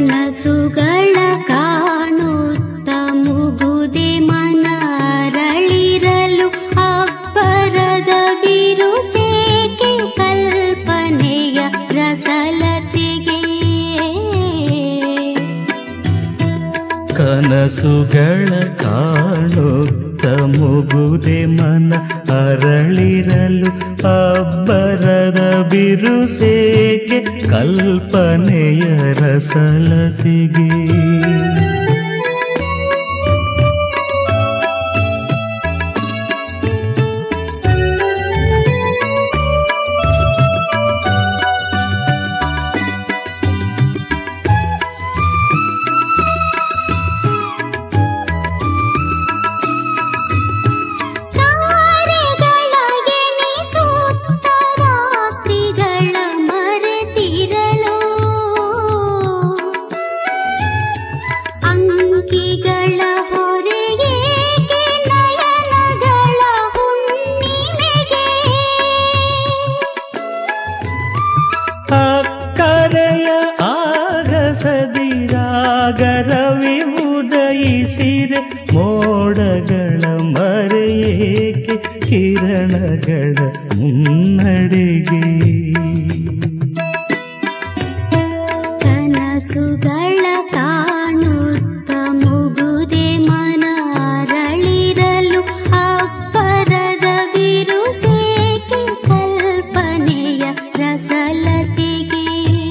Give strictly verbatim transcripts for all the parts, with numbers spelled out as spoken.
ಕನಸುಗಳ ಕಾಣುತ್ತ ಮುಗುದೆ ಮನ ಅರಳಿರಲು ಅಬ್ಬರದ ಬಿರುಸೇಕೆ ಕಲ್ಪನೆಯ ರಸಲತೆಗೆ. ಕನಸುಗಳ ಕಾಣುತ್ತ ಮುಗುದೆ ಮನ ಅರಳಿರಲು ಅಬ್ಬರದ ಬಿರುಸೇಕೆ ಕಲ್ಪನೆಯ ರಸಲತೆಗೆ. ಅಕ್ಕರೆಯ ಆಗಸದಿರಾಗರವಿ ಉದಯಿಸಿರೆ ಮೋಡಗಳ ಮರೆಯೇಕೆ ಕಿರಣಗಳ ಮುನ್ನಡೆಗೆ. ಕನಸುಗಳ ಕಾಣುತ್ತ ಮುಗುದೆ ಮನ ಅರಳಿರಲು ಅಬ್ಬರದ ಬಿರುಸೇಕೆ ಕಲ್ಪನೆಯ ರಸಲತೆಗೆ.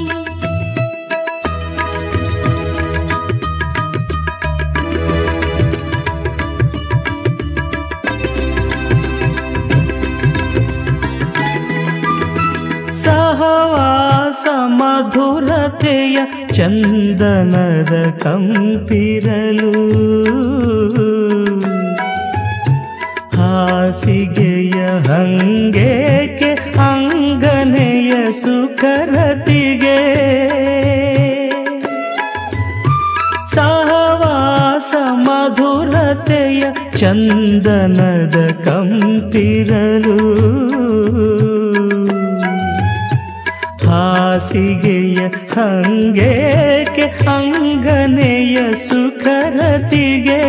ಸಹವಾಸ ಮಧುರತೆಯ ಚಂದನದ ಕಂಪಿರಲು ಹಾಸಿಗೆಯ ಹಂಗೇಕೆ ಅಂಗನೆಯ ಸುಖರತಿಗೆ. ಸಹವಾಸ ಮಧುರತೆಯ ಚಂದನದ ಕಂಪಿರಲು ಹಾಸಿಗೆಯ ಹಂಗೇಕೆ ಅಂಗನೆಯ ಸುಖರತಿಗೆ.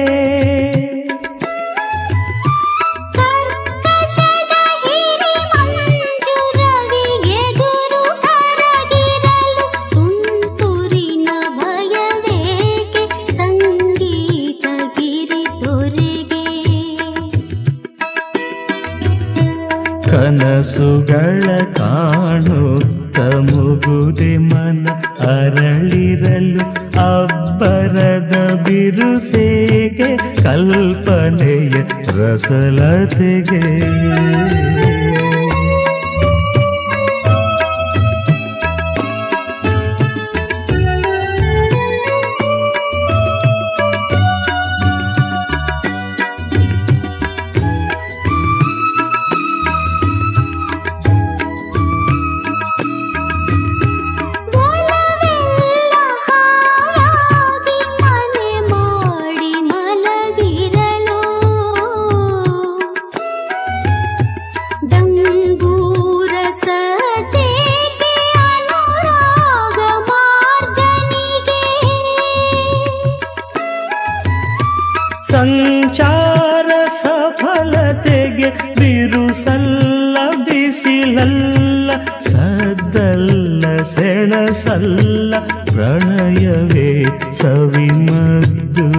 ತುಂತುರಿನ ಭಯವೇಕೆ ಸಂಗೀತ ಗಿರಿ ತೊರೆಗೆ. ಕನಸುಗಳ ಕಾಣುತ್ತ ಮುಗುದೆ ಮನ ಅರಳಿರಲು ಅಬ್ಬರದ ಬಿರುಸೇಕೆ ಕಲ್ಪನೆಯ ರಸಲತೆಗೆ. ಸಂಚಾರ ಸಫಲತೆಗೆ ಬಿರುಸಲ್ಲ ಬಿಸಿಲಲ್ಲ ಸದ್ದಲ್ಲ ಸೆಣಸಲ್ಲ ಪ್ರಣಯವೇ ಸವಿಮದ್ದು.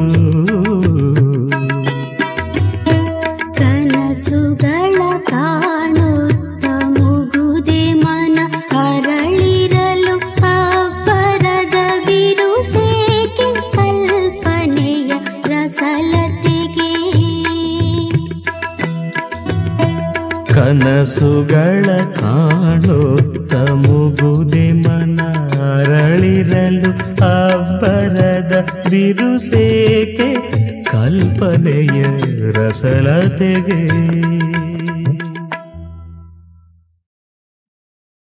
ಕನಸುಗಳ ಕಾಣುತ್ತ ಮುಗುದೆ ಮನ ಅರಳಿರಲು ಅಬ್ಬರದ ಬಿರುಸೇಕೆ ಕಲ್ಪನೆಯ ರಸಲತೆಗೆ. ಕನಸುಗಳ ಕಾಣುತ್ತ ಮುಗುದೆ ಮನ ಅರಳಿರಲು ಅಬ್ಬರದ ಬಿರುಸೇಕೆ ಕಲ್ಪನೆಯ ರಸಲತೆಗೆ.